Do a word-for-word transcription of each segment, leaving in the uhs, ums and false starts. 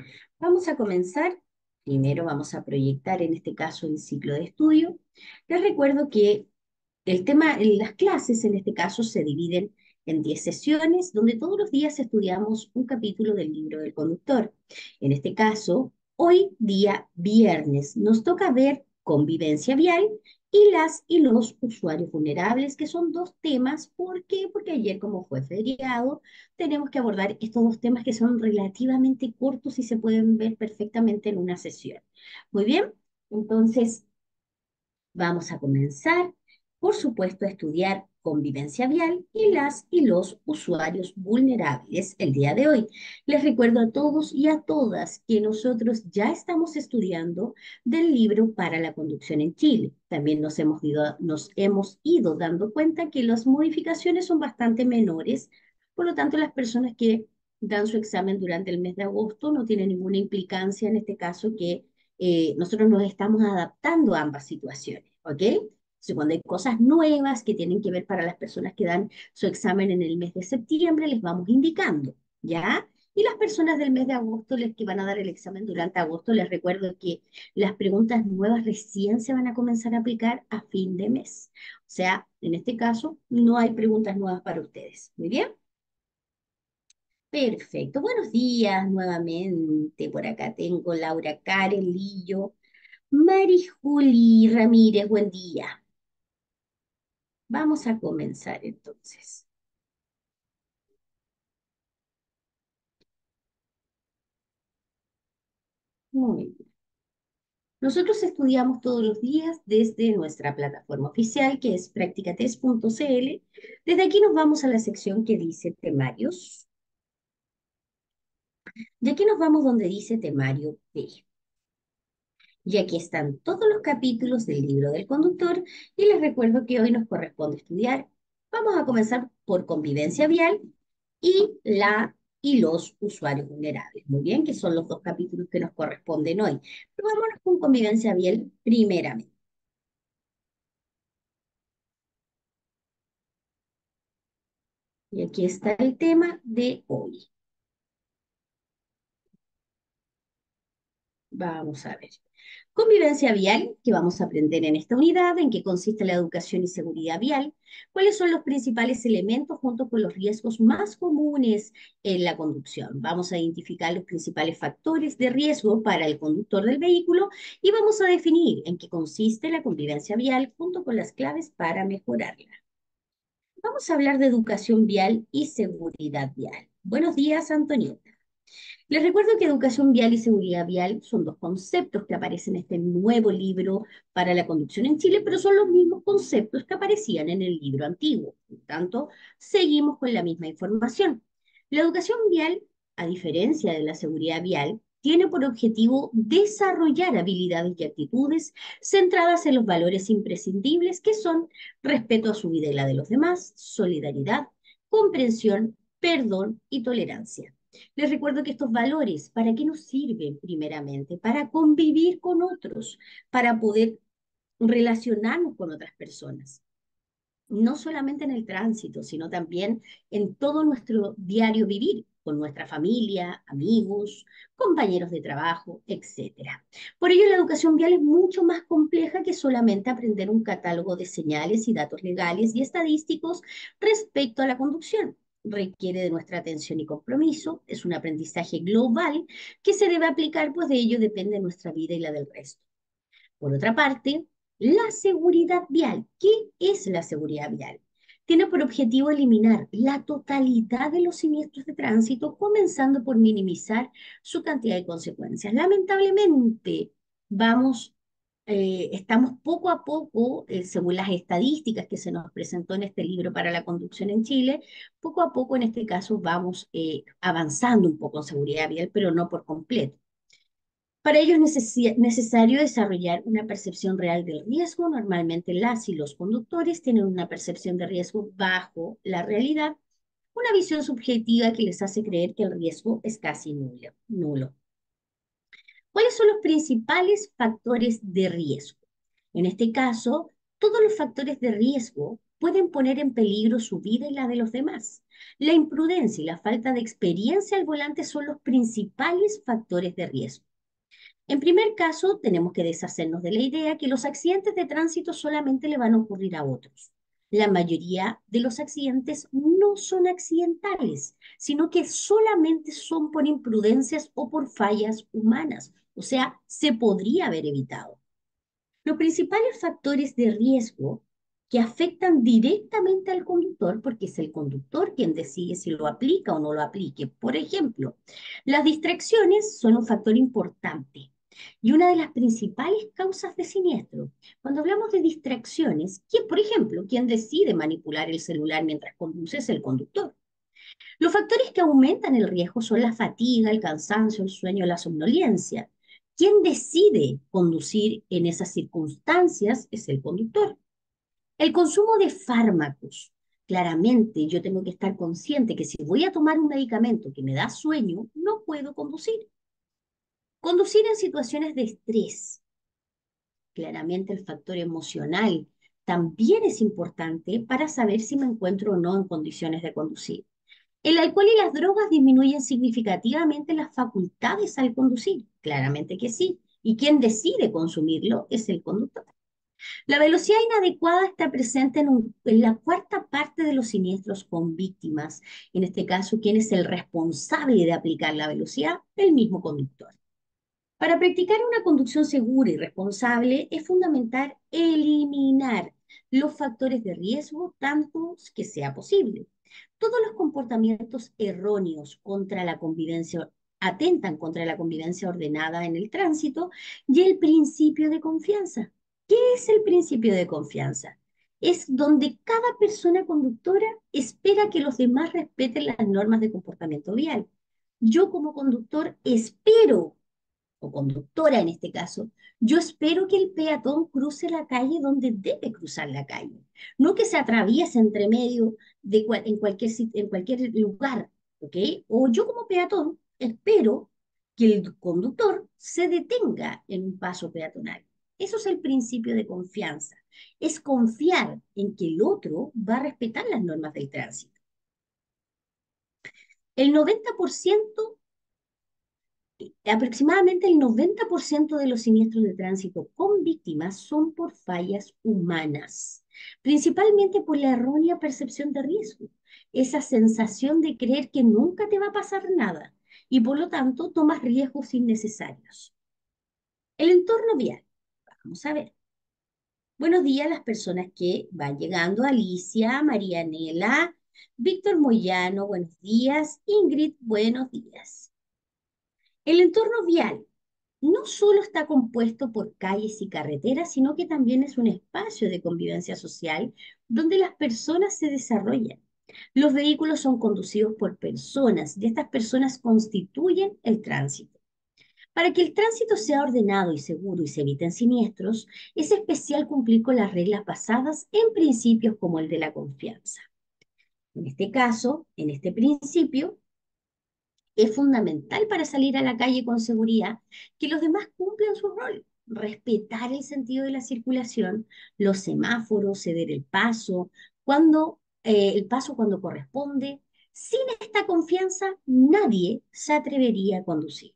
Vamos a comenzar. Primero vamos a proyectar en este caso el ciclo de estudio. Les recuerdo que el tema, las clases en este caso se dividen en diez sesiones, donde todos los días estudiamos un capítulo del libro del conductor. En este caso, hoy día viernes, nos toca ver convivencia vial y las y los usuarios vulnerables, que son dos temas. ¿Por qué? Porque ayer, como fue feriado, tenemos que abordar estos dos temas que son relativamente cortos y se pueden ver perfectamente en una sesión. Muy bien, entonces vamos a comenzar, por supuesto, a estudiar convivencia vial y las y los usuarios vulnerables el día de hoy. Les recuerdo a todos y a todas que nosotros ya estamos estudiando del libro para la conducción en Chile. También nos hemos ido, nos hemos ido dando cuenta que las modificaciones son bastante menores, por lo tanto, las personas que dan su examen durante el mes de agosto no tienen ninguna implicancia en este caso que eh, nosotros nos estamos adaptando a ambas situaciones, ¿ok? Entonces, cuando hay cosas nuevas que tienen que ver para las personas que dan su examen en el mes de septiembre, les vamos indicando, ¿ya? Y las personas del mes de agosto, les que van a dar el examen durante agosto, les recuerdo que las preguntas nuevas recién se van a comenzar a aplicar a fin de mes. O sea, en este caso, no hay preguntas nuevas para ustedes. ¿Muy bien? Perfecto. Buenos días nuevamente. Por acá tengo Laura Karen Lillo. Mari Juli Ramírez, buen día. Vamos a comenzar entonces. Muy bien. Nosotros estudiamos todos los días desde nuestra plataforma oficial, que es practicatest punto cl. Desde aquí nos vamos a la sección que dice temarios. Y aquí nos vamos donde dice temario B. Y aquí están todos los capítulos del libro del conductor y les recuerdo que hoy nos corresponde estudiar. Vamos a comenzar por convivencia vial y la y los usuarios vulnerables. Muy bien, que son los dos capítulos que nos corresponden hoy. Pero vámonos con convivencia vial primeramente. Y aquí está el tema de hoy. Vamos a ver. Convivencia vial, que vamos a aprender en esta unidad, en qué consiste la educación y seguridad vial, cuáles son los principales elementos junto con los riesgos más comunes en la conducción. Vamos a identificar los principales factores de riesgo para el conductor del vehículo y vamos a definir en qué consiste la convivencia vial junto con las claves para mejorarla. Vamos a hablar de educación vial y seguridad vial. Buenos días, Antonieta. Les recuerdo que educación vial y seguridad vial son dos conceptos que aparecen en este nuevo libro para la conducción en Chile, pero son los mismos conceptos que aparecían en el libro antiguo. Por tanto, seguimos con la misma información. La educación vial, a diferencia de la seguridad vial, tiene por objetivo desarrollar habilidades y actitudes centradas en los valores imprescindibles que son respeto a su vida y la de los demás, solidaridad, comprensión, perdón y tolerancia. Les recuerdo que estos valores, ¿para qué nos sirven primeramente? Para convivir con otros, para poder relacionarnos con otras personas. No solamente en el tránsito, sino también en todo nuestro diario vivir, con nuestra familia, amigos, compañeros de trabajo, etcétera. Por ello, la educación vial es mucho más compleja que solamente aprender un catálogo de señales y datos legales y estadísticos respecto a la conducción. Requiere de nuestra atención y compromiso, es un aprendizaje global que se debe aplicar, pues de ello depende nuestra vida y la del resto. Por otra parte, la seguridad vial. ¿Qué es la seguridad vial? Tiene por objetivo eliminar la totalidad de los siniestros de tránsito, comenzando por minimizar su cantidad de consecuencias. Lamentablemente, vamos, eh, estamos poco a poco, eh, según las estadísticas que se nos presentó en este libro para la conducción en Chile, poco a poco en este caso vamos eh, avanzando un poco en seguridad vial, pero no por completo. Para ello es necesi- necesario desarrollar una percepción real del riesgo. Normalmente las y los conductores tienen una percepción de riesgo bajo la realidad, una visión subjetiva que les hace creer que el riesgo es casi nulo. nulo. ¿Cuáles son los principales factores de riesgo? En este caso, todos los factores de riesgo pueden poner en peligro su vida y la de los demás. La imprudencia y la falta de experiencia al volante son los principales factores de riesgo. En primer caso, tenemos que deshacernos de la idea que los accidentes de tránsito solamente le van a ocurrir a otros. La mayoría de los accidentes no son accidentales, sino que solamente son por imprudencias o por fallas humanas. O sea, se podría haber evitado. Los principales factores de riesgo que afectan directamente al conductor, porque es el conductor quien decide si lo aplica o no lo aplique. Por ejemplo, las distracciones son un factor importante y una de las principales causas de siniestro. Cuando hablamos de distracciones, ¿quién, por ejemplo, quien decide manipular el celular mientras conduce es el conductor? Los factores que aumentan el riesgo son la fatiga, el cansancio, el sueño, la somnolencia. Quien decide conducir en esas circunstancias es el conductor. El consumo de fármacos. Claramente, yo tengo que estar consciente que si voy a tomar un medicamento que me da sueño, no puedo conducir. Conducir en situaciones de estrés. Claramente, el factor emocional también es importante para saber si me encuentro o no en condiciones de conducir. El alcohol y las drogas disminuyen significativamente las facultades al conducir. Claramente que sí. Y quien decide consumirlo es el conductor. La velocidad inadecuada está presente en, un- en la cuarta parte de los siniestros con víctimas. En este caso, ¿quién es el responsable de aplicar la velocidad? El mismo conductor. Para practicar una conducción segura y responsable es fundamental eliminar los factores de riesgo tantos que sea posible. Todos los comportamientos erróneos contra la convivencia atentan contra la convivencia ordenada en el tránsito y el principio de confianza. ¿Qué es el principio de confianza? Es donde cada persona conductora espera que los demás respeten las normas de comportamiento vial. Yo como conductor espero o conductora en este caso, yo espero que el peatón cruce la calle donde debe cruzar la calle, no que se atraviese entre medio de cual, en, cualquier, en cualquier lugar, ¿ok? O yo como peatón espero que el conductor se detenga en un paso peatonal. Eso es el principio de confianza. Es confiar en que el otro va a respetar las normas del tránsito. El noventa por ciento Aproximadamente el noventa por ciento de los siniestros de tránsito con víctimas son por fallas humanas, principalmente por la errónea percepción de riesgo, esa sensación de creer que nunca te va a pasar nada y por lo tanto tomas riesgos innecesarios. El entorno vial. Vamos a ver. Buenos días a las personas que van llegando. Alicia, Marianela, Víctor Moyano, buenos días. Ingrid, buenos días. El entorno vial no solo está compuesto por calles y carreteras, sino que también es un espacio de convivencia social donde las personas se desarrollan. Los vehículos son conducidos por personas y estas personas constituyen el tránsito. Para que el tránsito sea ordenado y seguro y se eviten siniestros, es especial cumplir con las reglas basadas en principios como el de la confianza. En este caso, en este principio, es fundamental para salir a la calle con seguridad que los demás cumplan su rol, respetar el sentido de la circulación, los semáforos, ceder el paso, cuando, eh, el paso cuando corresponde. Sin esta confianza, nadie se atrevería a conducir.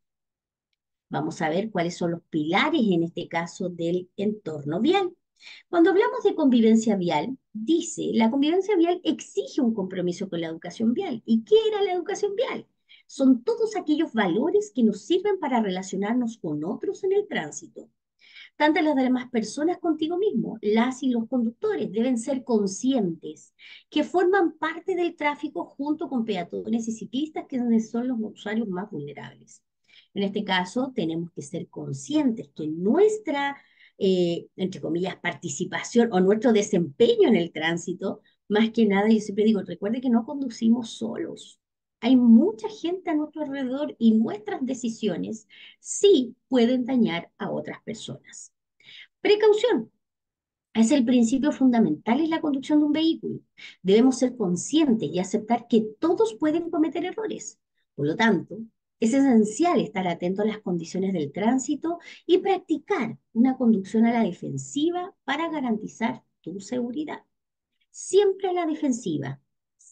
Vamos a ver cuáles son los pilares, en este caso, del entorno vial. Cuando hablamos de convivencia vial, dice, la convivencia vial exige un compromiso con la educación vial. ¿Y qué era la educación vial? Son todos aquellos valores que nos sirven para relacionarnos con otros en el tránsito. Tanto las demás personas contigo mismo, las y los conductores deben ser conscientes que forman parte del tráfico junto con peatones y ciclistas, que son los usuarios más vulnerables. En este caso, tenemos que ser conscientes que nuestra, eh, entre comillas, participación o nuestro desempeño en el tránsito, más que nada, yo siempre digo, recuerde que no conducimos solos. Hay mucha gente a nuestro alrededor y nuestras decisiones sí pueden dañar a otras personas. Precaución. Es el principio fundamental en la conducción de un vehículo. Debemos ser conscientes y aceptar que todos pueden cometer errores. Por lo tanto, es esencial estar atento a las condiciones del tránsito y practicar una conducción a la defensiva para garantizar tu seguridad. Siempre a la defensiva,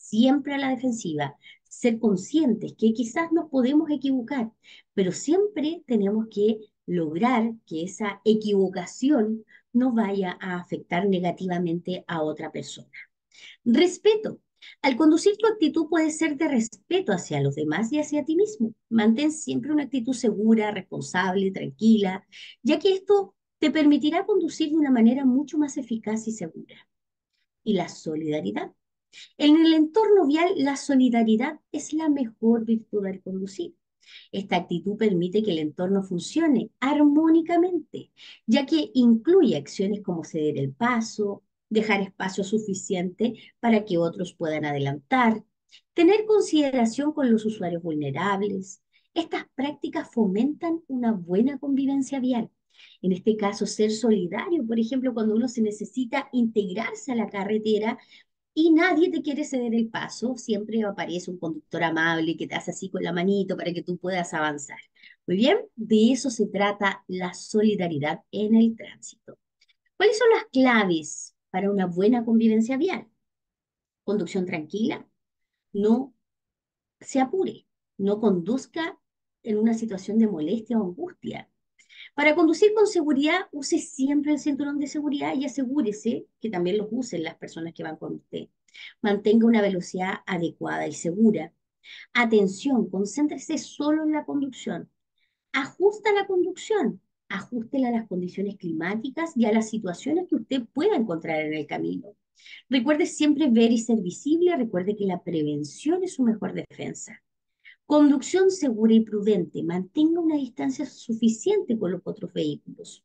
siempre a la defensiva, ser conscientes que quizás nos podemos equivocar, pero siempre tenemos que lograr que esa equivocación no vaya a afectar negativamente a otra persona. Respeto. Al conducir, tu actitud puede ser de respeto hacia los demás y hacia ti mismo. Mantén siempre una actitud segura, responsable, tranquila, ya que esto te permitirá conducir de una manera mucho más eficaz y segura. Y la solidaridad. En el entorno vial, la solidaridad es la mejor virtud al conducir. Esta actitud permite que el entorno funcione armónicamente, ya que incluye acciones como ceder el paso, dejar espacio suficiente para que otros puedan adelantar, tener consideración con los usuarios vulnerables. Estas prácticas fomentan una buena convivencia vial. En este caso, ser solidario, por ejemplo, cuando uno se necesita integrarse a la carretera y nadie te quiere ceder el paso, siempre aparece un conductor amable que te hace así con la manito para que tú puedas avanzar. Muy bien, de eso se trata la solidaridad en el tránsito. ¿Cuáles son las claves para una buena convivencia vial? Conducción tranquila, no se apure, no conduzca en una situación de molestia o angustia. Para conducir con seguridad, use siempre el cinturón de seguridad y asegúrese que también los usen las personas que van con usted. Mantenga una velocidad adecuada y segura. Atención, concéntrese solo en la conducción. Ajusta la conducción. Ajústela a las condiciones climáticas y a las situaciones que usted pueda encontrar en el camino. Recuerde siempre ver y ser visible. Recuerde que la prevención es su mejor defensa. Conducción segura y prudente. Mantenga una distancia suficiente con los otros vehículos.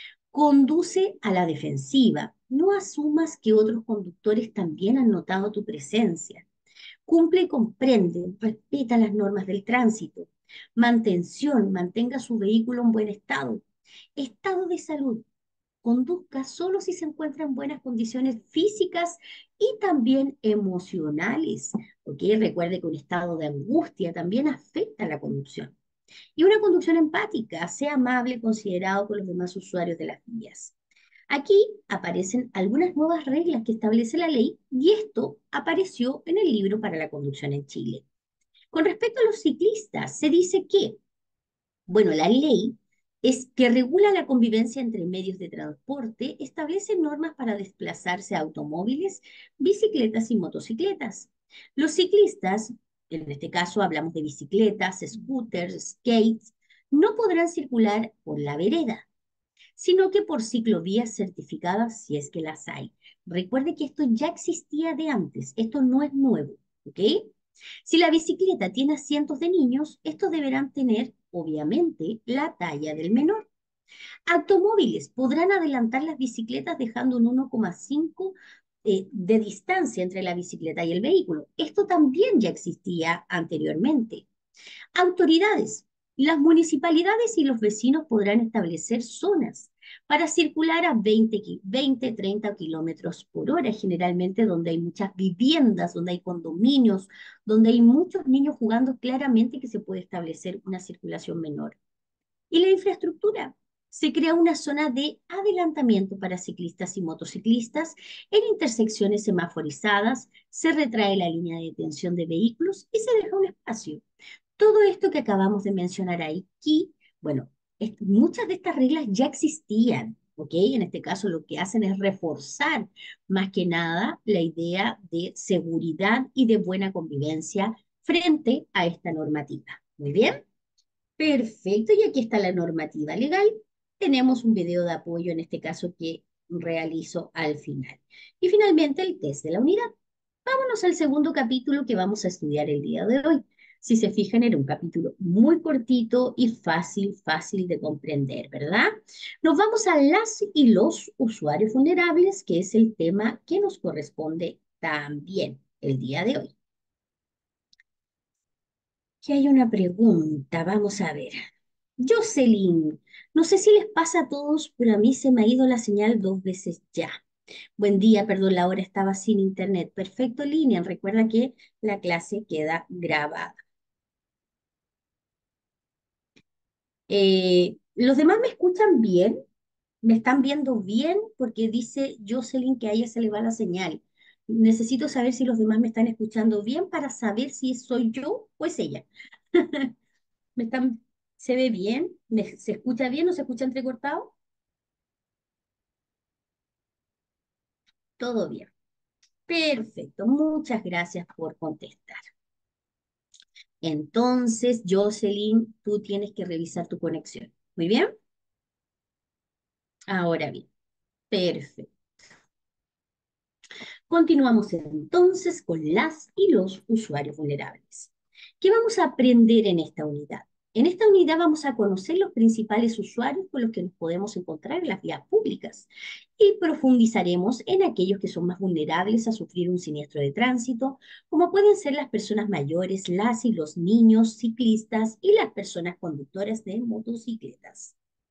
Conduce a la defensiva. No asumas que otros conductores también han notado tu presencia. Cumple y comprende, respeta las normas del tránsito. Mantención, mantenga su vehículo en buen estado. Estado de salud. Conduzca solo si se encuentra en buenas condiciones físicas y también emocionales. Porque recuerde que un estado de angustia también afecta la conducción. Y una conducción empática, sea amable, considerado con los demás usuarios de las vías. Aquí aparecen algunas nuevas reglas que establece la ley y esto apareció en el libro para la conducción en Chile. Con respecto a los ciclistas, se dice que, bueno, la ley es que regula la convivencia entre medios de transporte, establece normas para desplazarse a automóviles, bicicletas y motocicletas. Los ciclistas, en este caso hablamos de bicicletas, scooters, skates, no podrán circular por la vereda, sino que por ciclovías certificadas si es que las hay. Recuerde que esto ya existía de antes, esto no es nuevo, ¿ok? Si la bicicleta tiene asientos de niños, estos deberán tener, obviamente, la talla del menor. Automóviles podrán adelantar las bicicletas dejando un uno coma cinco eh, de distancia entre la bicicleta y el vehículo. Esto también ya existía anteriormente. Autoridades. Las municipalidades y los vecinos podrán establecer zonas para circular a veinte, veinte treinta kilómetros por hora, generalmente donde hay muchas viviendas, donde hay condominios, donde hay muchos niños jugando, claramente que se puede establecer una circulación menor. Y la infraestructura. Se crea una zona de adelantamiento para ciclistas y motociclistas en intersecciones semaforizadas, se retrae la línea de detención de vehículos y se deja un espacio. Todo esto que acabamos de mencionar aquí, bueno, es- muchas de estas reglas ya existían, ¿ok? En este caso lo que hacen es reforzar más que nada la idea de seguridad y de buena convivencia frente a esta normativa. Muy bien, perfecto. Y aquí está la normativa legal. Tenemos un video de apoyo en este caso que realizo al final. Y finalmente el test de la unidad. Vámonos al segundo capítulo que vamos a estudiar el día de hoy. Si se fijan, era un capítulo muy cortito y fácil, fácil de comprender, ¿verdad? Nos vamos a las y los usuarios vulnerables, que es el tema que nos corresponde también el día de hoy. Aquí hay una pregunta, vamos a ver. Jocelyn, no sé si les pasa a todos, pero a mí se me ha ido la señal dos veces ya. Buen día, perdón, la hora estaba sin internet. Perfecto, Lilian. Recuerda que la clase queda grabada. Eh, ¿los demás me escuchan bien? ¿Me están viendo bien? Porque dice Jocelyn que a ella se le va la señal. Necesito saber si los demás me están escuchando bien para saber si soy yo o es ella. ¿Me están, ¿Se ve bien? ¿Me- ¿Se escucha bien o se escucha entrecortado? Todo bien. Perfecto. Muchas gracias por contestar. Entonces, Jocelyn, tú tienes que revisar tu conexión. Muy bien. Ahora bien. Perfecto. Continuamos entonces con las y los usuarios vulnerables. ¿Qué vamos a aprender en esta unidad? En esta unidad vamos a conocer los principales usuarios con los que nos podemos encontrar en las vías públicas y profundizaremos en aquellos que son más vulnerables a sufrir un siniestro de tránsito, como pueden ser las personas mayores, las y los niños, ciclistas y las personas conductoras de motocicletas.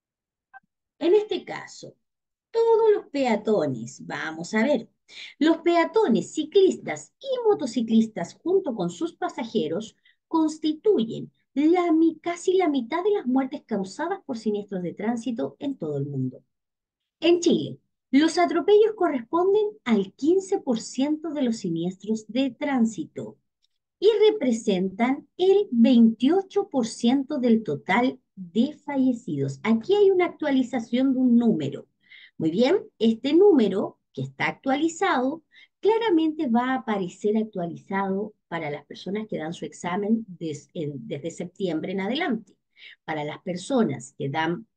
En este caso, todos los peatones, vamos a ver, los peatones, ciclistas y motociclistas junto con sus pasajeros constituyen la, casi la mitad de las muertes causadas por siniestros de tránsito en todo el mundo. En Chile, los atropellos corresponden al quince por ciento de los siniestros de tránsito y representan el veintiocho por ciento del total de fallecidos. Aquí hay una actualización de un número. Muy bien, este número que está actualizado claramente va a aparecer actualizado para las personas que dan su examen des, en, desde septiembre en adelante. Para las personas que dan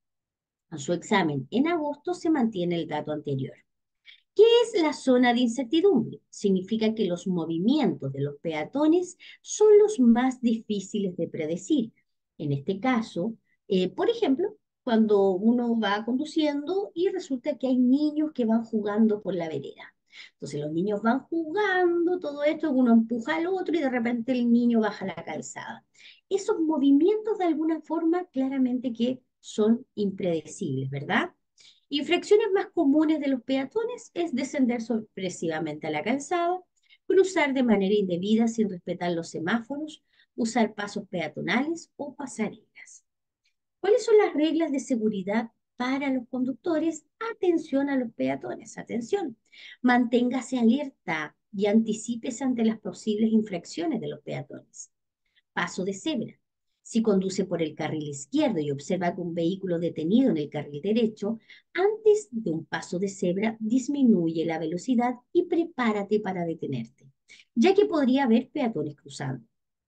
su examen en agosto se mantiene el dato anterior. ¿Qué es la zona de incertidumbre? Significa que los movimientos de los peatones son los más difíciles de predecir. En este caso, eh, por ejemplo, cuando uno va conduciendo y resulta que hay niños que van jugando por la vereda. Entonces los niños van jugando, todo esto, uno empuja al otro y de repente el niño baja la calzada. Esos movimientos de alguna forma claramente que son impredecibles, ¿verdad? Infracciones más comunes de los peatones es descender sorpresivamente a la calzada, cruzar de manera indebida sin respetar los semáforos, usar pasos peatonales o pasarelas. ¿Cuáles son las reglas de seguridad para los conductores? Atención a los peatones, atención. Manténgase alerta y anticípese ante las posibles infracciones de los peatones. Paso de cebra. Si conduce por el carril izquierdo y observa que un vehículo detenido en el carril derecho, antes de un paso de cebra, disminuye la velocidad y prepárate para detenerte, ya que podría haber peatones cruzando.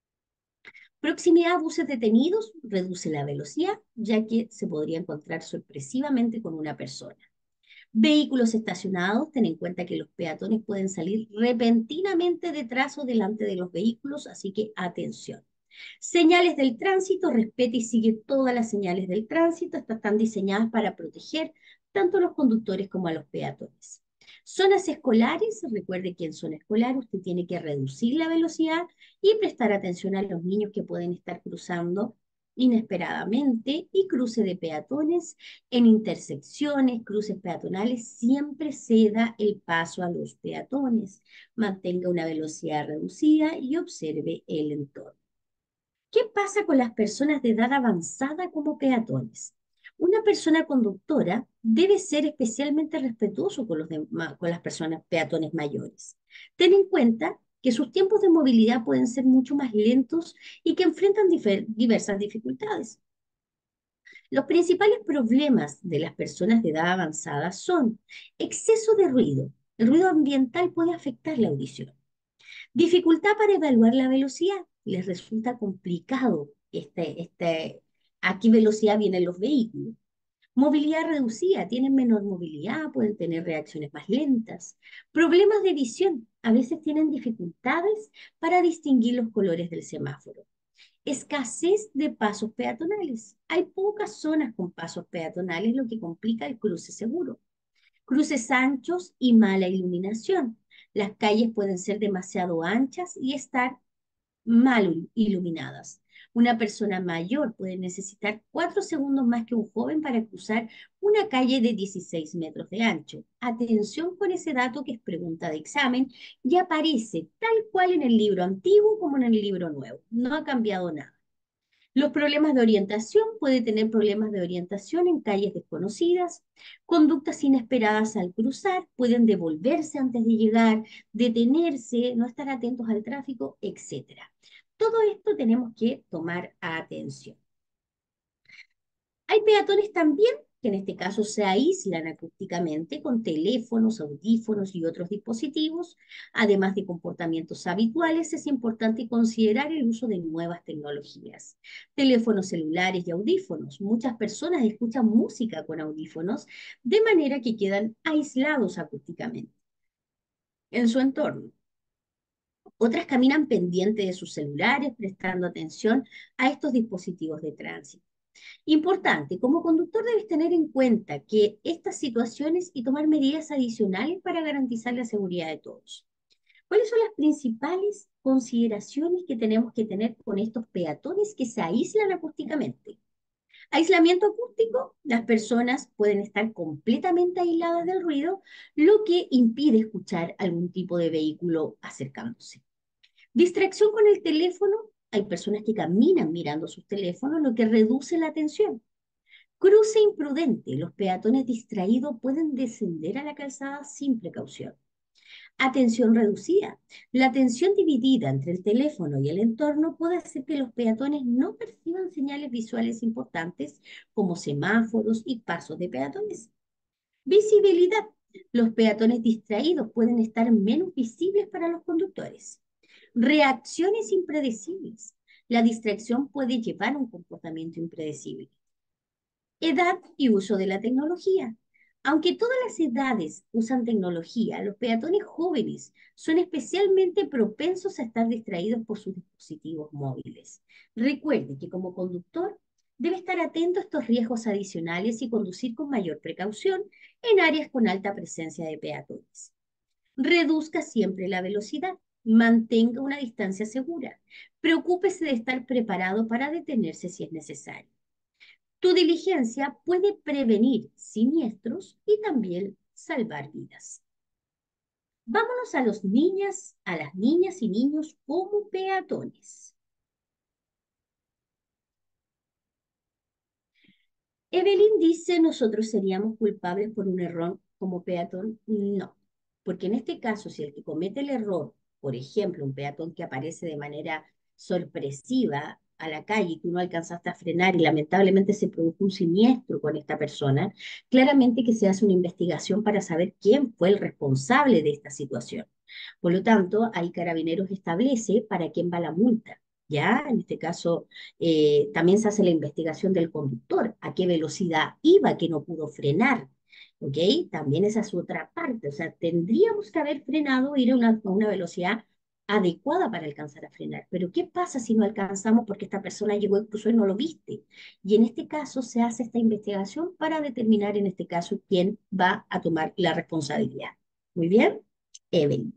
Proximidad a buses detenidos reduce la velocidad, ya que se podría encontrar sorpresivamente con una persona. Vehículos estacionados, ten en cuenta que los peatones pueden salir repentinamente detrás o delante de los vehículos, así que atención. Señales del tránsito, respeta y sigue todas las señales del tránsito. Estas están diseñadas para proteger tanto a los conductores como a los peatones. Zonas escolares, recuerde que en zona escolar usted tiene que reducir la velocidad y prestar atención a los niños que pueden estar cruzando inesperadamente y cruce de peatones en intersecciones, cruces peatonales, siempre ceda el paso a los peatones, mantenga una velocidad reducida y observe el entorno. ¿Qué pasa con las personas de edad avanzada como peatones? Una persona conductora debe ser especialmente respetuoso con, los demás, con las personas peatones mayores. Ten en cuenta que sus tiempos de movilidad pueden ser mucho más lentos y que enfrentan diversas dificultades. Los principales problemas de las personas de edad avanzada son exceso de ruido. El ruido ambiental puede afectar la audición. Dificultad para evaluar la velocidad. Les resulta complicado este, este, a qué velocidad vienen los vehículos. Movilidad reducida, tienen menor movilidad, pueden tener reacciones más lentas. Problemas de visión, a veces tienen dificultades para distinguir los colores del semáforo. Escasez de pasos peatonales. Hay pocas zonas con pasos peatonales, lo que complica el cruce seguro. Cruces anchos y mala iluminación. Las calles pueden ser demasiado anchas y estar mal iluminadas. Una persona mayor puede necesitar cuatro segundos más que un joven para cruzar una calle de dieciséis metros de ancho. Atención con ese dato que es pregunta de examen y aparece tal cual en el libro antiguo como en el libro nuevo. No ha cambiado nada. Los problemas de orientación, puede tener problemas de orientación en calles desconocidas, conductas inesperadas al cruzar, pueden devolverse antes de llegar, detenerse, no estar atentos al tráfico, etcétera. Todo esto tenemos que tomar atención. Hay peatones también que en este caso se aíslan acústicamente con teléfonos, audífonos y otros dispositivos. Además de comportamientos habituales, es importante considerar el uso de nuevas tecnologías. Teléfonos celulares y audífonos. Muchas personas escuchan música con audífonos de manera que quedan aislados acústicamente en su entorno. Otras caminan pendientes de sus celulares, prestando atención a estos dispositivos de tránsito. Importante, como conductor debes tener en cuenta que estas situaciones y tomar medidas adicionales para garantizar la seguridad de todos. ¿Cuáles son las principales consideraciones que tenemos que tener con estos peatones que se aíslan acústicamente? Aislamiento acústico, las personas pueden estar completamente aisladas del ruido, lo que impide escuchar algún tipo de vehículo acercándose. Distracción con el teléfono, hay personas que caminan mirando sus teléfonos, lo que reduce la atención. Cruce imprudente. Los peatones distraídos pueden descender a la calzada sin precaución. Atención reducida. La atención dividida entre el teléfono y el entorno puede hacer que los peatones no perciban señales visuales importantes como semáforos y pasos de peatones. Visibilidad. Los peatones distraídos pueden estar menos visibles para los conductores. Reacciones impredecibles. La distracción puede llevar a un comportamiento impredecible. Edad y uso de la tecnología. Aunque todas las edades usan tecnología, los peatones jóvenes son especialmente propensos a estar distraídos por sus dispositivos móviles. Recuerde que como conductor debe estar atento a estos riesgos adicionales y conducir con mayor precaución en áreas con alta presencia de peatones. Reduzca siempre la velocidad. Mantenga una distancia segura. Preocúpese de estar preparado para detenerse si es necesario. Tu diligencia puede prevenir siniestros y también salvar vidas. Vámonos a los niñas, a las niñas y niños como peatones. Evelyn dice, nosotros seríamos culpables por un error como peatón. No, porque en este caso, si el que comete el error, por ejemplo, un peatón que aparece de manera sorpresiva a la calle y tú no alcanzaste a frenar y lamentablemente se produjo un siniestro con esta persona, claramente que se hace una investigación para saber quién fue el responsable de esta situación. Por lo tanto, ahí Carabineros establece para quién va la multa. ¿Ya? En este caso, eh, también se hace la investigación del conductor, a qué velocidad iba, que no pudo frenar. ¿Ok? También esa es otra parte. O sea, tendríamos que haber frenado, ir a una, a una velocidad adecuada para alcanzar a frenar. Pero ¿qué pasa si no alcanzamos porque esta persona llegó incluso y no lo viste? Y en este caso se hace esta investigación para determinar, en este caso, quién va a tomar la responsabilidad. Muy bien, Evelyn.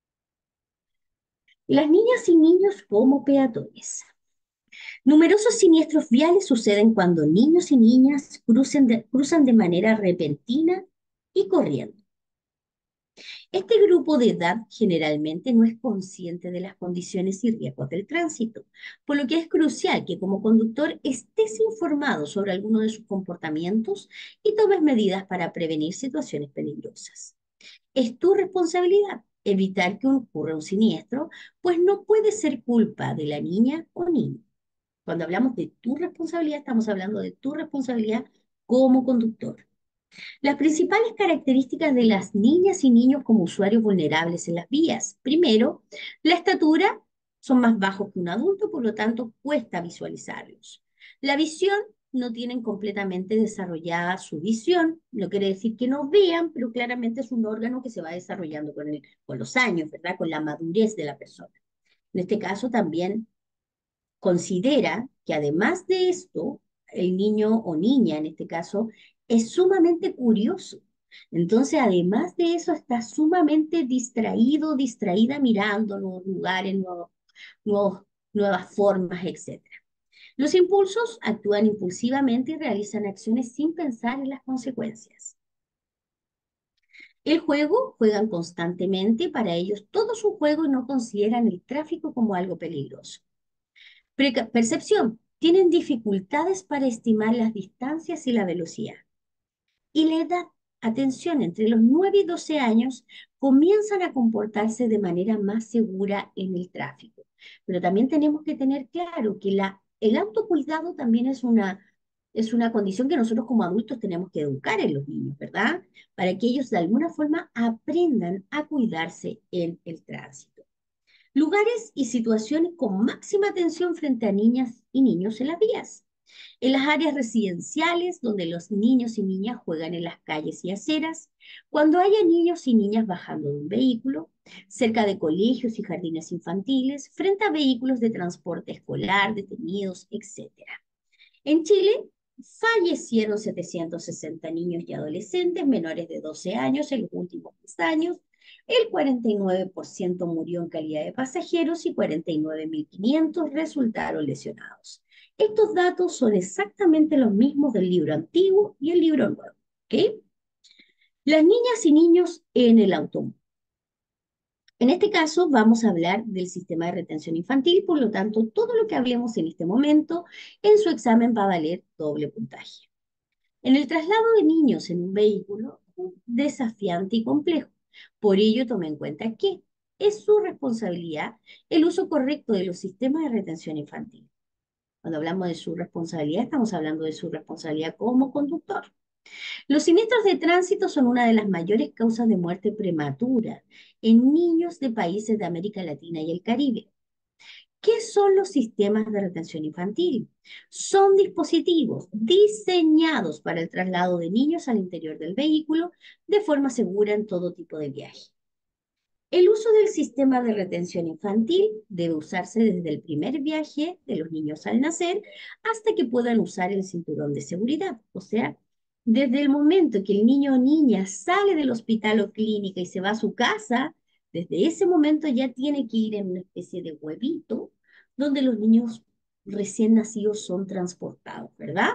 Las niñas y niños como peatones. Numerosos siniestros viales suceden cuando niños y niñas crucen de- cruzan de manera repentina y corriendo. Este grupo de edad generalmente no es consciente de las condiciones y riesgos del tránsito, por lo que es crucial que como conductor estés informado sobre alguno de sus comportamientos y tomes medidas para prevenir situaciones peligrosas. Es tu responsabilidad evitar que ocurra un siniestro, pues no puede ser culpa de la niña o niño. Cuando hablamos de tu responsabilidad, estamos hablando de tu responsabilidad como conductor. Las principales características de las niñas y niños como usuarios vulnerables en las vías. Primero, la estatura, son más bajos que un adulto, por lo tanto cuesta visualizarlos. La visión, no tienen completamente desarrollada su visión, no quiere decir que no vean, pero claramente es un órgano que se va desarrollando con, el, con los años, ¿verdad? Con la madurez de la persona. En este caso también considera que además de esto, el niño o niña en este caso es sumamente curioso. Entonces, además de eso, está sumamente distraído, distraída mirando nuevos lugares, nuevos, nuevos, nuevas formas, etcétera. Los impulsos actúan impulsivamente y realizan acciones sin pensar en las consecuencias. El juego, juegan constantemente, para ellos todo es un juego y no consideran el tráfico como algo peligroso. Percepción. tienen dificultades para estimar las distancias y la velocidad. Y la edad, atención, entre los nueve y doce años comienzan a comportarse de manera más segura en el tráfico. Pero también tenemos que tener claro que la, el autocuidado también es una, es una condición que nosotros como adultos tenemos que educar en los niños, ¿verdad? Para que ellos de alguna forma aprendan a cuidarse en el tránsito. Lugares y situaciones con máxima atención frente a niñas y niños en las vías. En las áreas residenciales, donde los niños y niñas juegan en las calles y aceras, cuando haya niños y niñas bajando de un vehículo, cerca de colegios y jardines infantiles, frente a vehículos de transporte escolar, detenidos, etcétera. En Chile, fallecieron setecientos sesenta niños y adolescentes menores de doce años en los últimos diez años. El cuarenta y nueve por ciento murió en calidad de pasajeros y cuarenta y nueve mil quinientos resultaron lesionados. Estos datos son exactamente los mismos del libro antiguo y el libro nuevo. ¿Ok? Las niñas y niños en el automóvil. En este caso vamos a hablar del sistema de retención infantil, por lo tanto, todo lo que hablemos en este momento en su examen va a valer doble puntaje. En el traslado de niños en un vehículo, es desafiante y complejo. Por ello, tome en cuenta que es su responsabilidad el uso correcto de los sistemas de retención infantil. Cuando hablamos de su responsabilidad, estamos hablando de su responsabilidad como conductor. Los siniestros de tránsito son una de las mayores causas de muerte prematura en niños de países de América Latina y el Caribe. ¿Qué son los sistemas de retención infantil? Son dispositivos diseñados para el traslado de niños al interior del vehículo de forma segura en todo tipo de viaje. El uso del sistema de retención infantil debe usarse desde el primer viaje de los niños al nacer hasta que puedan usar el cinturón de seguridad. O sea, desde el momento que el niño o niña sale del hospital o clínica y se va a su casa, desde ese momento ya tiene que ir en una especie de huevito donde los niños recién nacidos son transportados, ¿verdad?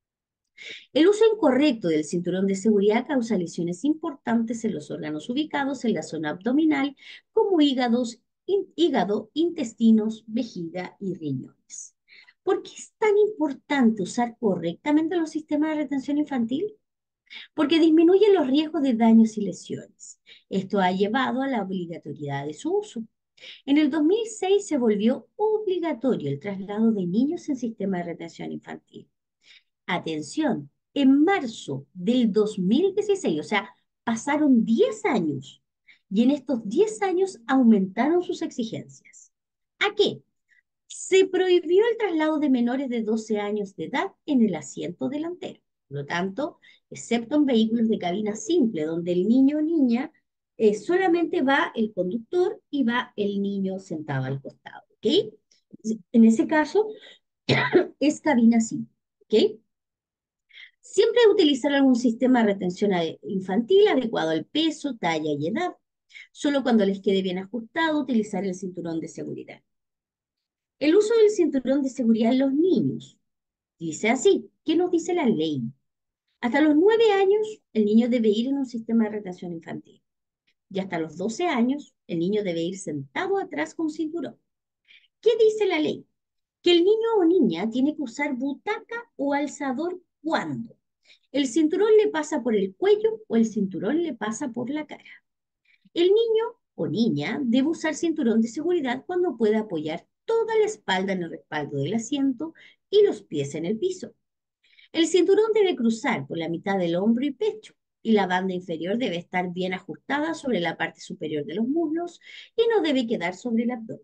El uso incorrecto del cinturón de seguridad causa lesiones importantes en los órganos ubicados en la zona abdominal, como hígados, in- hígado, intestinos, vejiga y riñones. ¿Por qué es tan importante usar correctamente los sistemas de retención infantil? Porque disminuyen los riesgos de daños y lesiones. Esto ha llevado a la obligatoriedad de su uso. En el dos mil seis se volvió obligatorio el traslado de niños en sistema de retención infantil. Atención, en marzo del dos mil dieciséis, o sea, pasaron diez años y en estos diez años aumentaron sus exigencias. ¿A qué? Se prohibió el traslado de menores de doce años de edad en el asiento delantero. Por lo tanto, excepto en vehículos de cabina simple, donde el niño o niña eh, solamente va el conductor y va el niño sentado al costado. ¿Ok? En ese caso, es cabina simple. ¿Ok? Siempre utilizar algún sistema de retención ade- infantil adecuado al peso, talla y edad. Solo cuando les quede bien ajustado, utilizar el cinturón de seguridad. El uso del cinturón de seguridad en los niños. Dice así, ¿qué nos dice la ley? Hasta los nueve años, el niño debe ir en un sistema de retención infantil. Y hasta los doce años, el niño debe ir sentado atrás con cinturón. ¿Qué dice la ley? Que el niño o niña tiene que usar butaca o alzador cuando el cinturón le pasa por el cuello o el cinturón le pasa por la cara. El niño o niña debe usar cinturón de seguridad cuando pueda apoyar toda la espalda en el respaldo del asiento y los pies en el piso. El cinturón debe cruzar por la mitad del hombro y pecho y la banda inferior debe estar bien ajustada sobre la parte superior de los muslos y no debe quedar sobre el abdomen.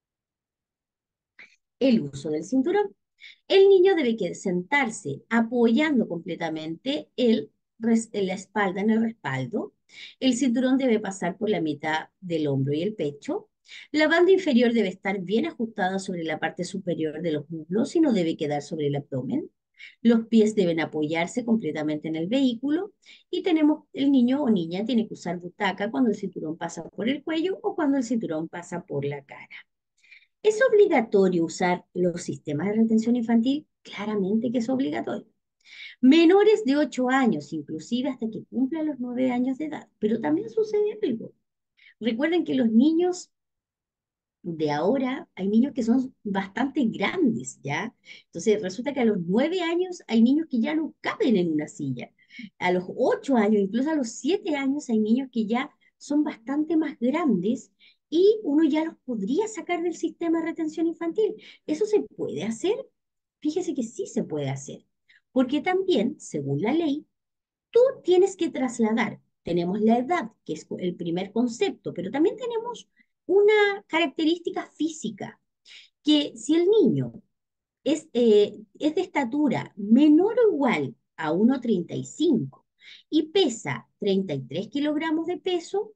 El uso del cinturón. El niño debe que sentarse apoyando completamente el, la espalda en el respaldo. El cinturón debe pasar por la mitad del hombro y el pecho. La banda inferior debe estar bien ajustada sobre la parte superior de los muslos y no debe quedar sobre el abdomen. Los pies deben apoyarse completamente en el vehículo y tenemos, el niño o niña tiene que usar butaca cuando el cinturón pasa por el cuello o cuando el cinturón pasa por la cara. ¿Es obligatorio usar los sistemas de retención infantil? Claramente que es obligatorio. Menores de ocho años, inclusive hasta que cumplan los nueve años de edad. Pero también sucede algo. Recuerden que los niños de ahora hay niños que son bastante grandes, ¿ya? Entonces resulta que a los nueve años hay niños que ya no caben en una silla. A los ocho años, incluso a los siete años, hay niños que ya son bastante más grandes y uno ya los podría sacar del sistema de retención infantil. ¿Eso se puede hacer? Fíjese que sí se puede hacer, porque también, según la ley, tú tienes que trasladar. Tenemos la edad, que es el primer concepto, pero también tenemos una característica física, que si el niño es, eh, es de estatura menor o igual a uno coma treinta y cinco y pesa treinta y tres kilogramos de peso,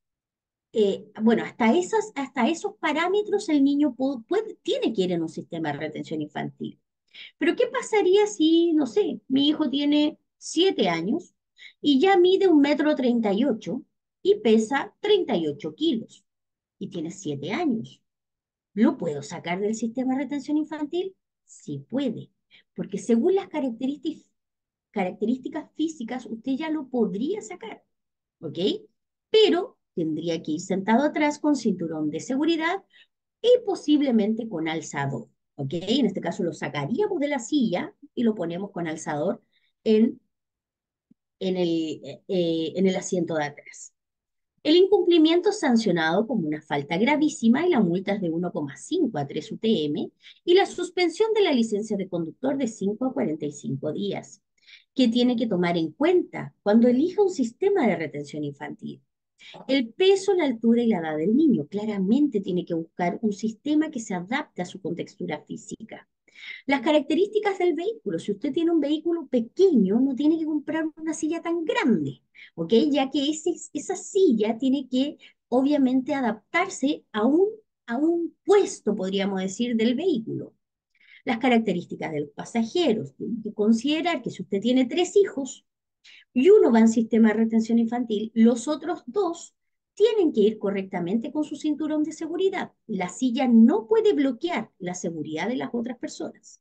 eh, bueno, hasta, esas, hasta esos parámetros el niño pu- puede, tiene que ir en un sistema de retención infantil. Pero ¿qué pasaría si, no sé, mi hijo tiene siete años y ya mide un metro treinta y ocho y pesa treinta y ocho kilos y tiene siete años? ¿Lo puedo sacar del sistema de retención infantil? Sí puede, porque según las características, características físicas, usted ya lo podría sacar, ¿ok? Pero tendría que ir sentado atrás con cinturón de seguridad y posiblemente con alzador, ¿ok? En este caso lo sacaríamos de la silla y lo ponemos con alzador en, en el, eh, en el asiento de atrás. El incumplimiento es sancionado como una falta gravísima y la multa es de uno coma cinco a tres U T M y la suspensión de la licencia de conductor de cinco a cuarenta y cinco días, que tiene que tomar en cuenta cuando elija un sistema de retención infantil. El peso, la altura y la edad del niño. Claramente tiene que buscar un sistema que se adapte a su contextura física. Las características del vehículo. Si usted tiene un vehículo pequeño, no tiene que comprar una silla tan grande, ¿ok? Ya que ese, esa silla tiene que, obviamente, adaptarse a un, a un puesto, podríamos decir, del vehículo. Las características de los pasajeros. Tiene que considerar que si usted tiene tres hijos, y uno va en sistema de retención infantil, los otros dos tienen que ir correctamente con su cinturón de seguridad. La silla no puede bloquear la seguridad de las otras personas.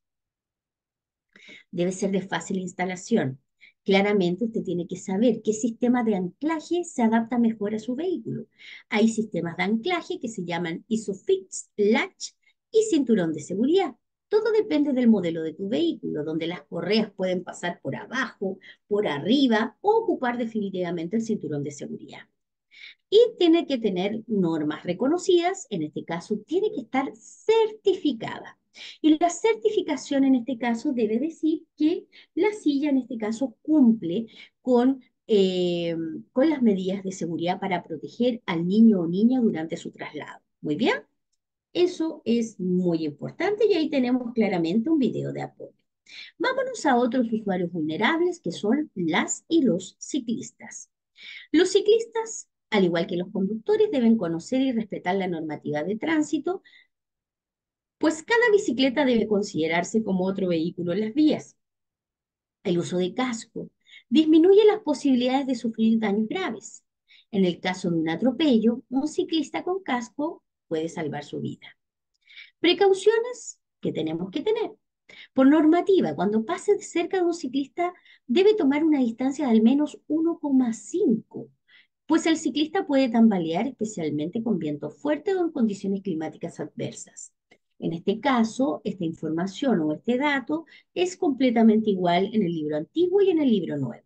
Debe ser de fácil instalación. Claramente usted tiene que saber qué sistema de anclaje se adapta mejor a su vehículo. Hay sistemas de anclaje que se llaman ISOFIX, Latch y cinturón de seguridad. Todo depende del modelo de tu vehículo, donde las correas pueden pasar por abajo, por arriba o ocupar definitivamente el cinturón de seguridad. Y tiene que tener normas reconocidas, en este caso tiene que estar certificada. Y la certificación en este caso debe decir que la silla en este caso cumple con, eh, con las medidas de seguridad para proteger al niño o niña durante su traslado. Muy bien, eso es muy importante y ahí tenemos claramente un video de apoyo. Vámonos a otros usuarios vulnerables que son las y los ciclistas. Los ciclistas, al igual que los conductores, deben conocer y respetar la normativa de tránsito, pues cada bicicleta debe considerarse como otro vehículo en las vías. El uso de casco disminuye las posibilidades de sufrir daños graves. En el caso de un atropello, un ciclista con casco puede salvar su vida. Precauciones que tenemos que tener. Por normativa, cuando pase cerca de un ciclista, debe tomar una distancia de al menos uno coma cinco, pues el ciclista puede tambalear especialmente con viento fuerte o en condiciones climáticas adversas. En este caso, esta información o este dato es completamente igual en el libro antiguo y en el libro nuevo.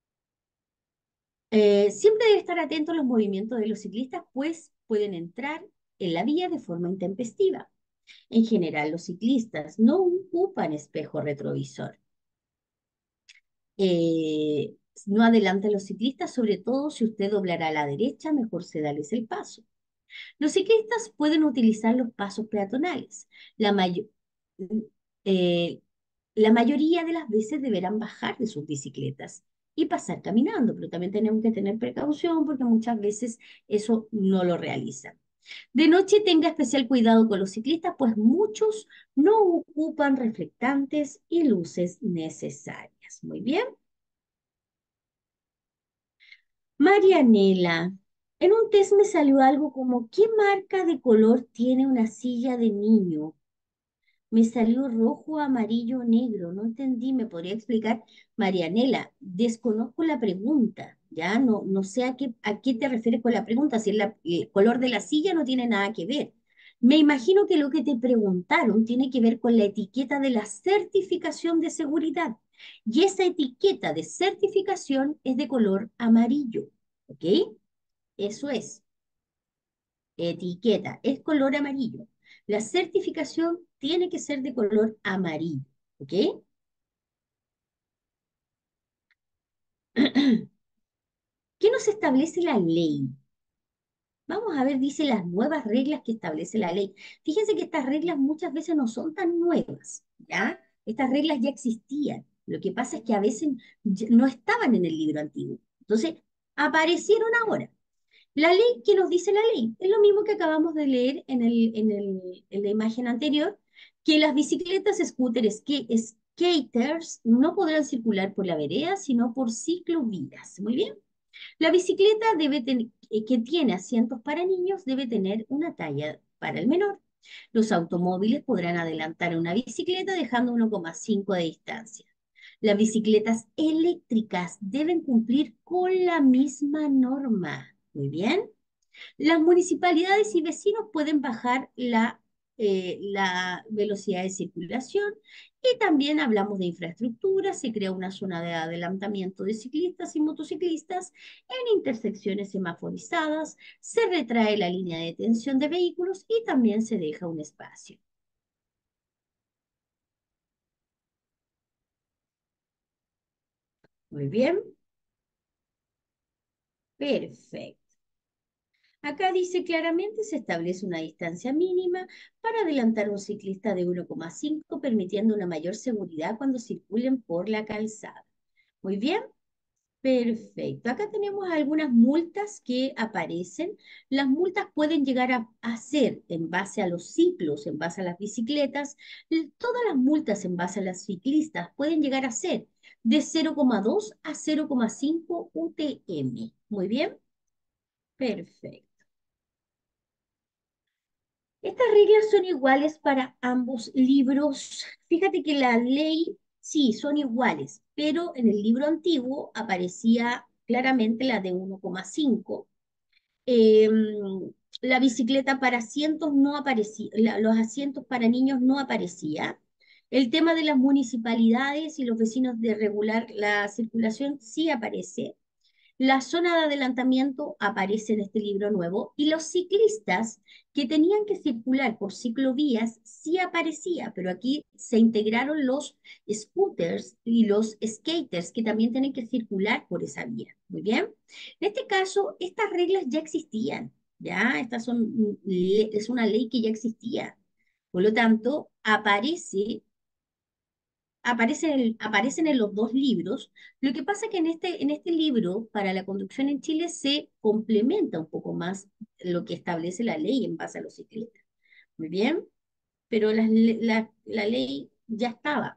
Eh, siempre debe estar atento a los movimientos de los ciclistas, pues pueden entrar en la vía de forma intempestiva. En general, los ciclistas no ocupan espejo retrovisor. Eh, no adelante a los ciclistas, sobre todo si usted doblará a la derecha, mejor se darles el paso. Los ciclistas pueden utilizar los pasos peatonales. La, mayo- eh, la mayoría de las veces deberán bajar de sus bicicletas y pasar caminando, pero también tenemos que tener precaución porque muchas veces eso no lo realizan. De noche tenga especial cuidado con los ciclistas, pues muchos no ocupan reflectantes y luces necesarias. Muy bien. Marianela, en un test me salió algo como, ¿qué marca de color tiene una silla de niño? Me salió rojo, amarillo, negro. No entendí. ¿Me podría explicar? Marianela, desconozco la pregunta. Ya no, no sé a qué, a qué te refieres con la pregunta. Si la- el color de la silla no tiene nada que ver. Me imagino que lo que te preguntaron tiene que ver con la etiqueta de la certificación de seguridad. Y esa etiqueta de certificación es de color amarillo. ¿Ok? Eso es. Etiqueta es color amarillo. La certificación tiene que ser de color amarillo. ¿Ok? ¿Qué nos establece la ley? Vamos a ver, dice las nuevas reglas que establece la ley. Fíjense que estas reglas muchas veces no son tan nuevas, ¿ya? Estas reglas ya existían. Lo que pasa es que a veces ya no estaban en el libro antiguo. Entonces, aparecieron ahora. La ley, ¿qué nos dice la ley? Es lo mismo que acabamos de leer en, el, en, el, en la imagen anterior, que las bicicletas, scooters, que skaters no podrán circular por la vereda, sino por ciclovías. Muy bien. La bicicleta debe ten- eh, que tiene asientos para niños debe tener una talla para el menor. Los automóviles podrán adelantar a una bicicleta dejando uno coma cinco de distancia. Las bicicletas eléctricas deben cumplir con la misma norma. Muy bien. Las municipalidades y vecinos pueden bajar la, eh, la velocidad de circulación y también hablamos de infraestructura, se crea una zona de adelantamiento de ciclistas y motociclistas en intersecciones semaforizadas, se retrae la línea de detención de vehículos y también se deja un espacio. Muy bien, perfecto. Acá dice claramente se establece una distancia mínima para adelantar a un ciclista de uno coma cinco, permitiendo una mayor seguridad cuando circulen por la calzada. Muy bien, perfecto. Acá tenemos algunas multas que aparecen. Las multas pueden llegar a, a ser en base a los ciclos, en base a las bicicletas. l- Todas las multas en base a las ciclistas pueden llegar a ser de cero coma dos a cero coma cinco U T M. Muy bien, perfecto. Estas reglas son iguales para ambos libros. Fíjate que la ley, sí, son iguales, pero en el libro antiguo aparecía claramente la de uno coma cinco. Eh, la bicicleta para asientos no aparecía, la- los asientos para niños no aparecía. El tema de las municipalidades y los vecinos de regular la circulación sí aparece. La zona de adelantamiento aparece en este libro nuevo y los ciclistas que tenían que circular por ciclovías sí aparecía, pero aquí se integraron los scooters y los skaters que también tienen que circular por esa vía. Muy bien. En este caso, estas reglas ya existían, ya, estas son, es una ley que ya existía. Por lo tanto, aparece aparecen, en- aparecen en los dos libros. Lo que pasa es que en este, en este libro, para la conducción en Chile, se complementa un poco más lo que establece la ley en base a los ciclistas. Muy bien, pero las le- la, la ley ya estaba.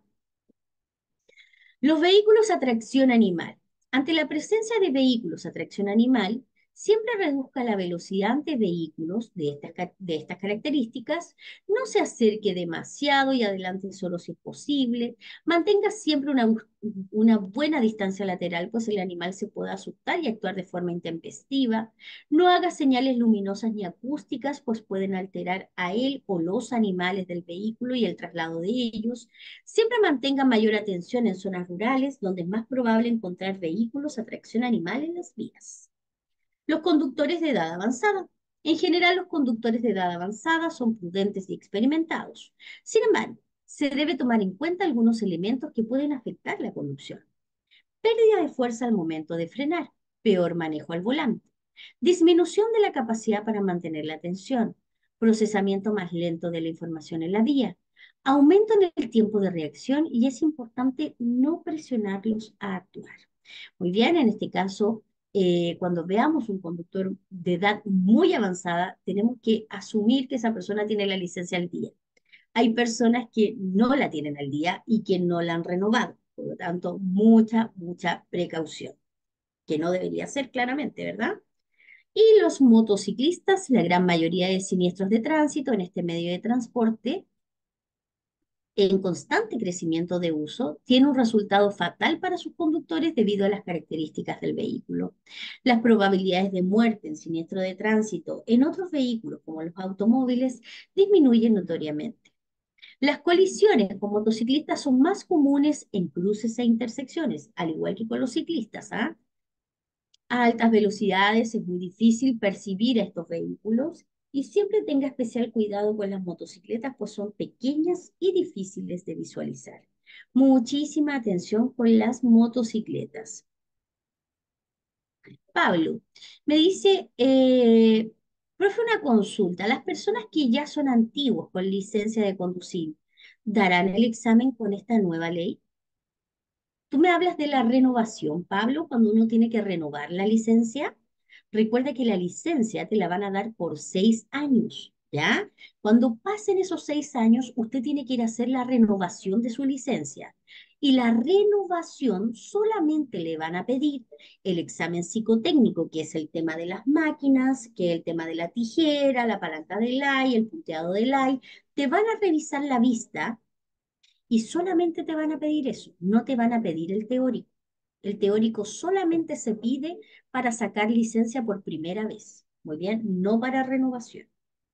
Los vehículos a tracción animal. Ante la presencia de vehículos a tracción animal, siempre reduzca la velocidad ante vehículos de estas, ca- de estas características, no se acerque demasiado y adelante solo si es posible, mantenga siempre una, bus- una buena distancia lateral, pues el animal se puede asustar y actuar de forma intempestiva, no haga señales luminosas ni acústicas, pues pueden alterar a él o los animales del vehículo y el traslado de ellos. Siempre mantenga mayor atención en zonas rurales donde es más probable encontrar vehículos a tracción animal en las vías. Los conductores de edad avanzada. En general, los conductores de edad avanzada son prudentes y experimentados. Sin embargo, se debe tomar en cuenta algunos elementos que pueden afectar la conducción. Pérdida de fuerza al momento de frenar, peor manejo al volante, disminución de la capacidad para mantener la atención, procesamiento más lento de la información en la vía, aumento en el tiempo de reacción y es importante no presionarlos a actuar. Muy bien, en este caso, eh, cuando veamos un conductor de edad muy avanzada, tenemos que asumir que esa persona tiene la licencia al día. Hay personas que no la tienen al día y que no la han renovado. Por lo tanto, mucha, mucha precaución, que no debería ser claramente, ¿verdad? Y los motociclistas, la gran mayoría de siniestros de tránsito en este medio de transporte en constante crecimiento de uso, tiene un resultado fatal para sus conductores debido a las características del vehículo. Las probabilidades de muerte en siniestro de tránsito en otros vehículos, como los automóviles, disminuyen notoriamente. Las colisiones con motociclistas son más comunes en cruces e intersecciones, al igual que con los ciclistas, ¿ah? A altas velocidades es muy difícil percibir a estos vehículos y siempre tenga especial cuidado con las motocicletas, pues son pequeñas y difíciles de visualizar. Muchísima atención con las motocicletas. Pablo, me dice, eh, profe, una consulta. Las personas que ya son antiguos con licencia de conducir, ¿darán el examen con esta nueva ley? Tú me hablas de la renovación, Pablo, cuando uno tiene que renovar la licencia. Recuerda que la licencia te la van a dar por seis años, ¿ya? Cuando pasen esos seis años, usted tiene que ir a hacer la renovación de su licencia. Y la renovación solamente le van a pedir el examen psicotécnico, que es el tema de las máquinas, que es el tema de la tijera, la palanca del I, el punteado del I. Te van a revisar la vista y solamente te van a pedir eso, no te van a pedir el teórico. El teórico solamente se pide para sacar licencia por primera vez. Muy bien, no para renovación.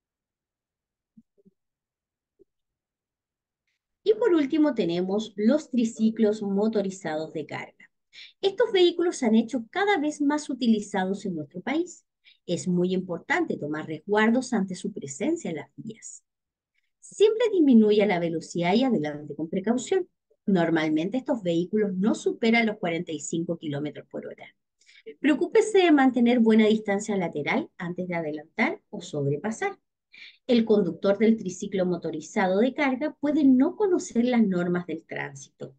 Y por último tenemos los triciclos motorizados de carga. Estos vehículos se han hecho cada vez más utilizados en nuestro país. Es muy importante tomar resguardos ante su presencia en las vías. Siempre disminuya la velocidad y adelante con precaución. Normalmente estos vehículos no superan los cuarenta y cinco kilómetros por hora. Preocúpese de mantener buena distancia lateral antes de adelantar o sobrepasar. El conductor del triciclo motorizado de carga puede no conocer las normas del tránsito.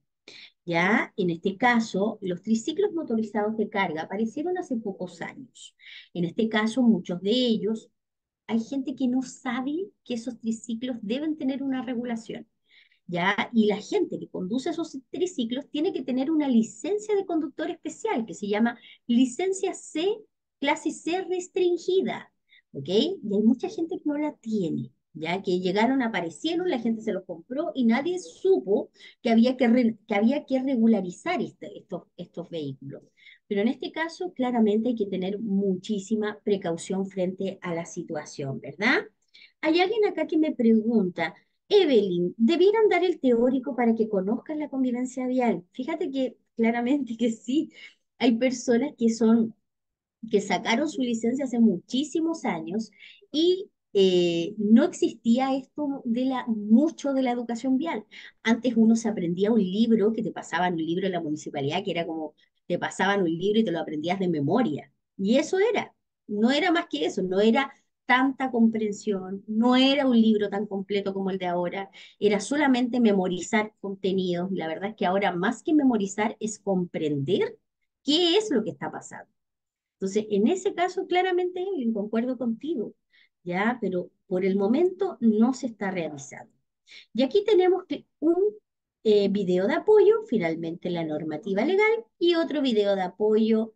Ya, en este caso, los triciclos motorizados de carga aparecieron hace pocos años. En este caso, muchos de ellos, hay gente que no sabe que esos triciclos deben tener una regulación. ¿Ya? Y la gente que conduce esos triciclos tiene que tener una licencia de conductor especial que se llama licencia C, clase C restringida, ¿ok? Y hay mucha gente que no la tiene, ¿ya? Que llegaron, aparecieron, la gente se los compró y nadie supo que había que, re- que, había que regularizar este- estos, estos vehículos. Pero en este caso, claramente hay que tener muchísima precaución frente a la situación, ¿verdad? Hay alguien acá que me pregunta, Evelyn, debieran dar el teórico para que conozcan la convivencia vial. Fíjate que claramente que sí, hay personas que son, que sacaron su licencia hace muchísimos años y eh, no existía esto de la, mucho de la educación vial. Antes uno se aprendía un libro, que te pasaban un libro en la municipalidad, que era como, te pasaban un libro y te lo aprendías de memoria. Y eso era, no era más que eso, no era tanta comprensión, no era un libro tan completo como el de ahora, era solamente memorizar contenidos. Y la verdad es que ahora más que memorizar es comprender qué es lo que está pasando. Entonces, en ese caso, claramente, Evelyn, concuerdo contigo, ¿ya? Pero por el momento no se está realizando. Y aquí tenemos que un eh, video de apoyo, finalmente la normativa legal, y otro video de apoyo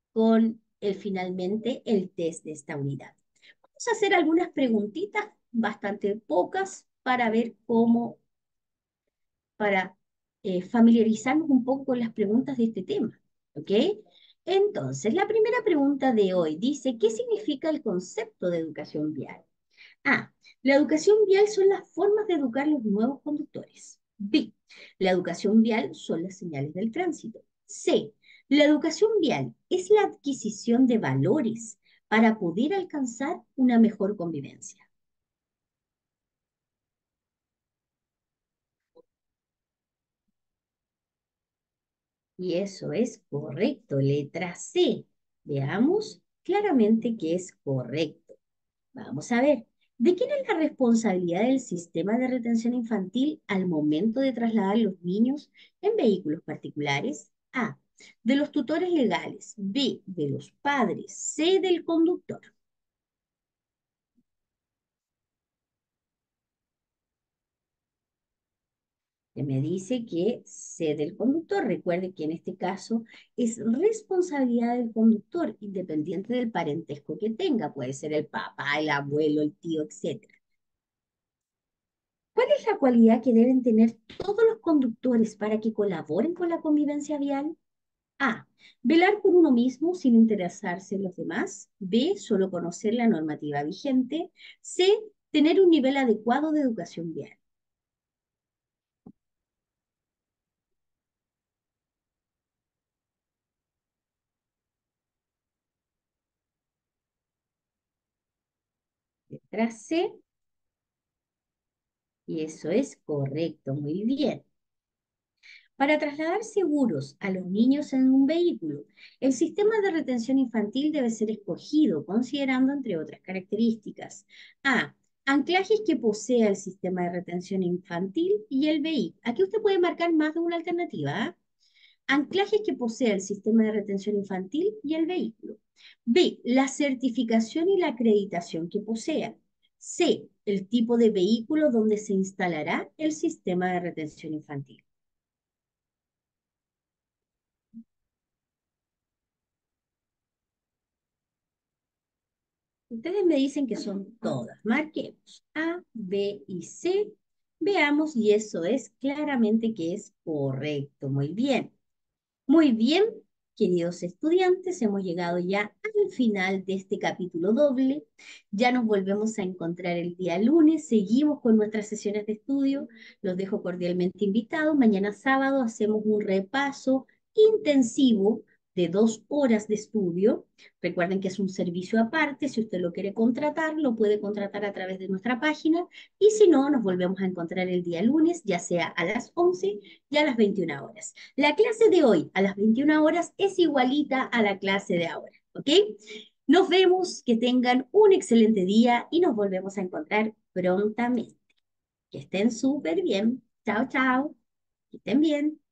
con el, finalmente el test de esta unidad. Vamos a hacer algunas preguntitas, bastante pocas, para ver cómo, para eh, familiarizarnos un poco con las preguntas de este tema, ¿ok? Entonces, la primera pregunta de hoy dice, ¿qué significa el concepto de educación vial? A, la educación vial son las formas de educar los nuevos conductores. B, la educación vial son las señales del tránsito. C, la educación vial es la adquisición de valores para poder alcanzar una mejor convivencia. Y eso es correcto. Letra C. Veamos claramente que es correcto. Vamos a ver. ¿De quién es la responsabilidad del sistema de retención infantil al momento de trasladar los niños en vehículos particulares? A. De los tutores legales. B. De los padres. C. Del conductor. Que me dice que C del conductor. Recuerde que en este caso es responsabilidad del conductor, independiente del parentesco que tenga. Puede ser el papá, el abuelo, el tío, etcétera. ¿Cuál es la cualidad que deben tener todos los conductores para que colaboren con la convivencia vial? A. Velar por uno mismo sin interesarse en los demás. B. Solo conocer la normativa vigente. C. Tener un nivel adecuado de educación vial. Letra C. Y eso es correcto, muy bien. Para trasladar seguros a los niños en un vehículo, el sistema de retención infantil debe ser escogido considerando, entre otras características, A. Anclajes que posea el sistema de retención infantil y el vehículo. Aquí usted puede marcar más de una alternativa. ¿Ah? Anclajes que posea el sistema de retención infantil y el vehículo. B. La certificación y la acreditación que posea. C. El tipo de vehículo donde se instalará el sistema de retención infantil. Ustedes me dicen que son todas. Marquemos A, B y C. Veamos y eso es claramente que es correcto. Muy bien. Muy bien, queridos estudiantes, hemos llegado ya al final de este capítulo doble. Ya nos volvemos a encontrar el día lunes. Seguimos con nuestras sesiones de estudio. Los dejo cordialmente invitados. Mañana sábado hacemos un repaso intensivo de dos horas de estudio. Recuerden que es un servicio aparte. Si usted lo quiere contratar, lo puede contratar a través de nuestra página. Y si no, nos volvemos a encontrar el día lunes, ya sea a las once y a las veintiuna horas. La clase de hoy a las veintiuna horas es igualita a la clase de ahora, ¿ok? Nos vemos, que tengan un excelente día y nos volvemos a encontrar prontamente. Que estén súper bien. Chao, chao. Que estén bien.